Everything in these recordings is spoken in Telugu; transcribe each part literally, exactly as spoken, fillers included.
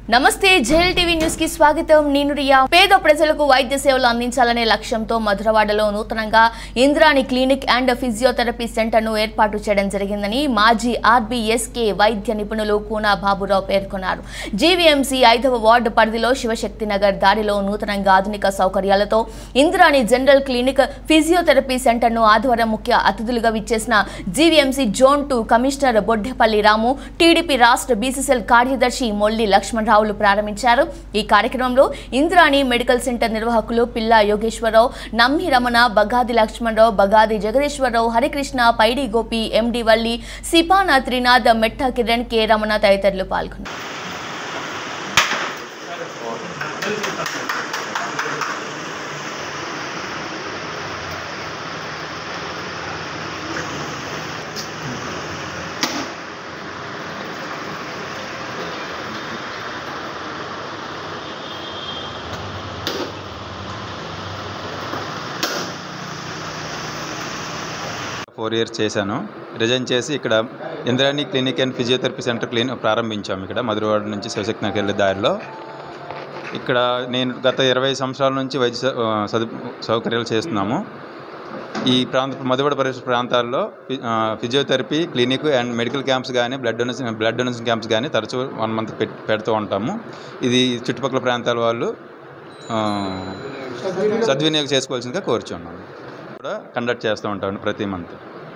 నమస్తే జెల్ టీవీ న్యూస్ కి స్వాగతం. నేను రియా. పేద ప్రజలకు వైద్య సేవలు అందించాలనే లక్ష్యంతో మధురవాడలో నూతనంగా Indrani clinic and physiotherapy centre ను ఏర్పాటు చేయడం జరిగిందని మాజీ ఆర్బీఎస్కే వైద్య నిపుణులు కూనా బాబురావు పేర్కొన్నారు. జీవీఎంసీ ఐదవ వార్డు పరిధిలో శివశక్తి నగర్ దారిలో నూతనంగా ఆధునిక సౌకర్యాలతో Indrani general clinic physiotherapy centre ను ఆదివారం ముఖ్య అతిథులుగా విచ్చేసిన GVMC zone two commissioner Boddepalli Ramu, TDP రాష్ట్ర బీసీసీఎల్ కార్యదర్శి మొల్లి లక్ష్మణరావు ప్రారంభించారు. ఈ కార్యక్రమంలో ఇంద్రాణి మెడికల్ సెంటర్ నిర్వాహకులు పిల్ల యోగేశ్వరరావు, నమ్మి రమణ, బగాది లక్ష్మణరావు, బగాది జగదీశ్వరరావు, హరికృష్ణ, పైడి గోపి, ఎండి వల్లి, సిపానా త్రినాథ్, మెట్ట కిరణ్, కె రమణ తదితరులు పాల్గొన్నారు. ఫోర్ ఇయర్స్ చేశాను. రిజైన్ చేసి ఇక్కడ Indrani clinic and physiotherapy centre clinic ప్రారంభించాము ఇక్కడ మధురవాడ నుంచి శివశక్తి నగర్ వెళ్ళే దారిలో. ఇక్కడ నేను గత ఇరవై సంవత్సరాల నుంచి వైద్య సదు సౌకర్యాలు చేస్తున్నాము. ఈ ప్రాంత మధురవాడ పరిసర ప్రాంతాల్లో physiotherapy clinic and medical camps కానీ blood donation blood donation camps కానీ తరచూ వన్ మంత్ పెట్ పెడుతూ ఉంటాము. ఇది చుట్టుపక్కల ప్రాంతాల వాళ్ళు సద్వినియోగం చేసుకోవాల్సిందిగా కోరుచున్నాను. కూడా కండక్ట్ చేస్తూ ఉంటాను ప్రతి మంత్.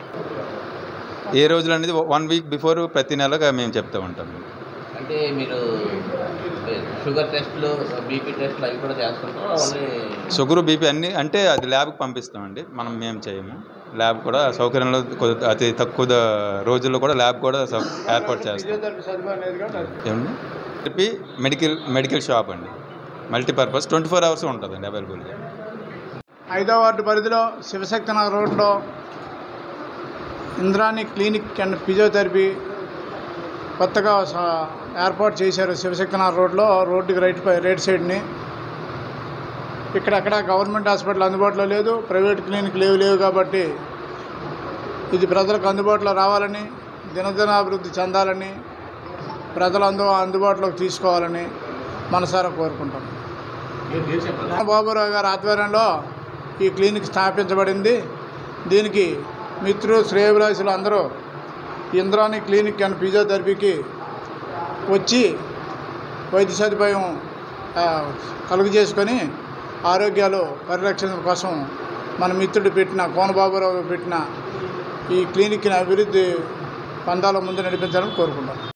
ఏ రోజులు అనేది వన్ వీక్ బిఫోర్ ప్రతి నెలగా మేము చెప్తూ ఉంటాము. అంటే మీరు షుగర్ టెస్ట్లు, బీపీ టెస్ట్లు అవి కూడా చేస్తుంటాం. షుగర్ బీపీ అన్నీ అంటే అది ల్యాబ్కి పంపిస్తామండి, మనం మేము చేయము. ల్యాబ్ కూడా సౌకర్యంలో అతి తక్కువ రోజుల్లో కూడా ల్యాబ్ కూడా ఏర్పాటు చేస్తాం. ఏమండి చెప్పి మెడికల్ మెడికల్ షాప్ అండి, మల్టీపర్పస్ ట్వంటీ ఫోర్ అవర్స్ ఉంటుందండి అవైలబుల్గా. ఐదో వార్డు పరిధిలో శివశక్తి నగర్ రోడ్లో ఇంద్రాణి క్లినిక్ అండ్ ఫిజియోథెరపీ కొత్తగా ఏర్పాటు చేశారు. శివశక్తి నగర్ రోడ్లో రోడ్డుకి రైట్ రైట్ సైడ్ని. ఇక్కడక్కడ గవర్నమెంట్ హాస్పిటల్ అందుబాటులో లేదు, ప్రైవేట్ క్లినిక్ లేవు లేవు కాబట్టి ఇది ప్రజలకు అందుబాటులో రావాలని, దినదినాభివృద్ధి చెందాలని, ప్రజలందరూ అందుబాటులోకి తీసుకోవాలని మనసారా కోరుకుంటాం. బాబురావు గారి ఆధ్వర్యంలో ఈ క్లినిక్ స్థాపించబడింది. దీనికి మిత్రులు, శ్రేయభిలాషులు అందరూ ఇంద్రాణి క్లినిక్ అండ్ ఫిజియోథెరపీకి వచ్చి వైద్య సదుపాయం కలుగు చేసుకొని ఆరోగ్యాలు పరిరక్షణ కోసం మన మిత్రుడు పెట్టిన కోనబాబురావు పెట్టిన ఈ క్లినిక్ని అభివృద్ధి పందాల ముందు నడిపించాలని కోరుకుంటాం.